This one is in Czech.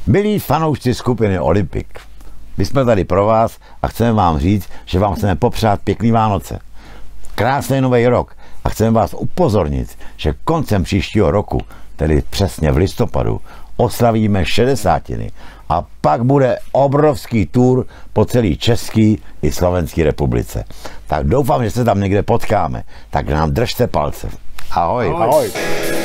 Milí fanoušci skupiny Olympik, my jsme tady pro vás a chceme vám říct, že vám chceme popřát pěkný Vánoce, krásný nový rok a chceme vás upozornit, že koncem příštího roku, tedy přesně v listopadu, oslavíme 60. a pak bude obrovský tour po celé České i Slovenské republice. Tak doufám, že se tam někde potkáme. Tak nám držte palce. Ahoj. Ahoj.